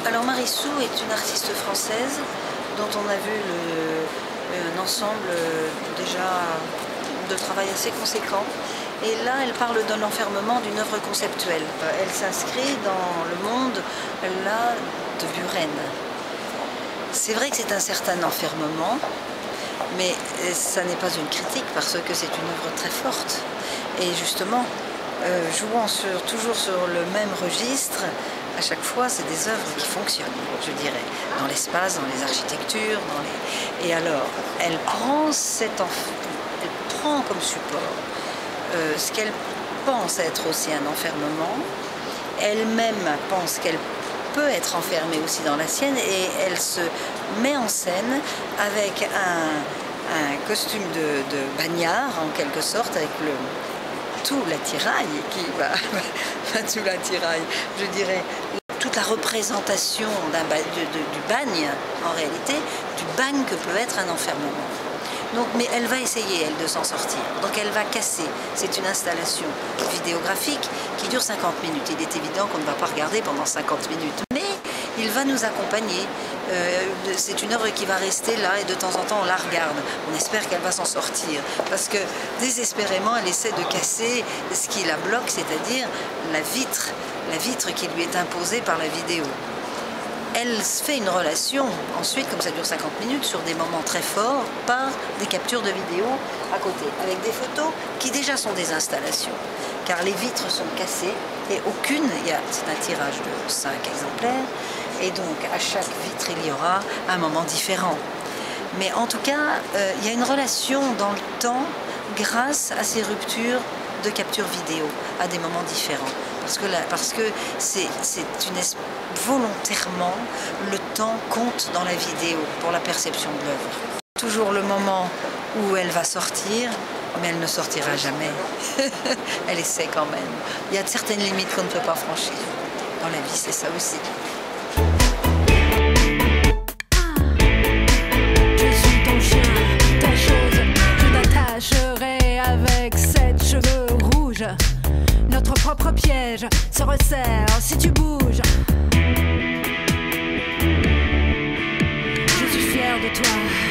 Alors Marissou est une artiste française dont on a vu un ensemble déjà de travail assez conséquent. Et là, elle parle de l'enfermement d'une œuvre conceptuelle. Elle s'inscrit dans le monde là, de Buren. C'est vrai que c'est un certain enfermement, mais ça n'est pas une critique parce que c'est une œuvre très forte. Et justement, jouant toujours sur le même registre, à chaque fois, c'est des œuvres qui fonctionnent, je dirais, dans l'espace, dans les architectures, Et alors, elle prend comme support ce qu'elle pense être aussi un enfermement. Elle-même pense qu'elle peut être enfermée aussi dans la sienne et elle se met en scène avec un costume de bagnard, en quelque sorte, avec tout l'attirail qui va, tout l'attirail, je dirais, toute la représentation du bagne, en réalité, du bagne que peut être un enfermement. Donc, mais elle va essayer, elle, de s'en sortir. Donc elle va casser. C'est une installation vidéographique qui dure 50 minutes. Il est évident qu'on ne va pas regarder pendant 50 minutes. Mais il va nous accompagner. C'est une œuvre qui va rester là et de temps en temps on la regarde. On espère qu'elle va s'en sortir. Parce que désespérément, elle essaie de casser ce qui la bloque, c'est-à-dire la vitre qui lui est imposée par la vidéo. Elle fait une relation, ensuite, comme ça dure 50 minutes, sur des moments très forts, par des captures de vidéos à côté, avec des photos qui déjà sont des installations, car les vitres sont cassées, et aucune, c'est un tirage de 5 exemplaires, et donc à chaque vitre, il y aura un moment différent. Mais en tout cas, il y a une relation dans le temps, grâce à ces ruptures de capture vidéo, à des moments différents. Parce que volontairement, le temps compte dans la vidéo pour la perception de l'œuvre. Toujours le moment où elle va sortir, mais elle ne sortira jamais. Elle essaie quand même. Il y a certaines limites qu'on ne peut pas franchir. Dans la vie, c'est ça aussi. Je suis ton chien, ta chose, je t'attacherai avec 7 cheveux rouges. Notre propre piège se resserre si tu bouges. Je suis fière de toi.